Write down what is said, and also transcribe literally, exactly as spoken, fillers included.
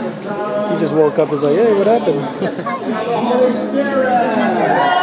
He just woke up and was like, hey, what happened?